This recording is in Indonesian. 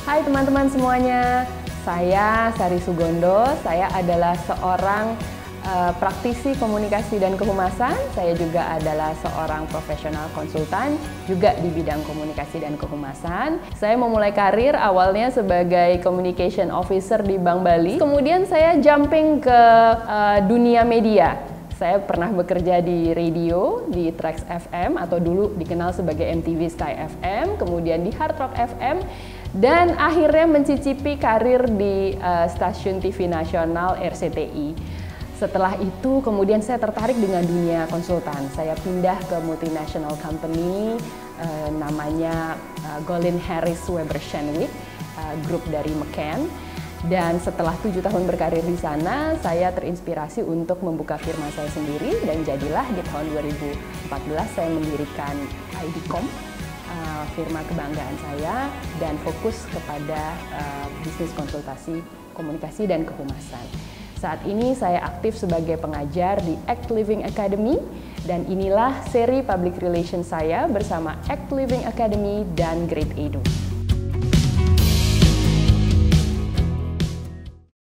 Hai teman-teman semuanya, saya Sari Sugondo, saya adalah seorang praktisi komunikasi dan kehumasan, saya juga adalah seorang profesional konsultan, juga di bidang komunikasi dan kehumasan. Saya memulai karir awalnya sebagai communication officer di Bank Bali, kemudian saya jumping ke dunia media. Saya pernah bekerja di radio, di Trax FM atau dulu dikenal sebagai MTV Sky FM, kemudian di Hard Rock FM, dan akhirnya mencicipi karir di stasiun TV nasional RCTI. Setelah itu kemudian saya tertarik dengan dunia konsultan. Saya pindah ke multinational company namanya Golin Harris Weber Shandwick, grup dari McCann. Dan setelah 7 tahun berkarir di sana, saya terinspirasi untuk membuka firma saya sendiri dan jadilah di tahun 2014 saya mendirikan IDCOM, firma kebanggaan saya, dan fokus kepada bisnis konsultasi, komunikasi, dan kehumasan. Saat ini saya aktif sebagai pengajar di Act Living Academy, dan inilah seri public relations saya bersama Act Living Academy dan Great Edu.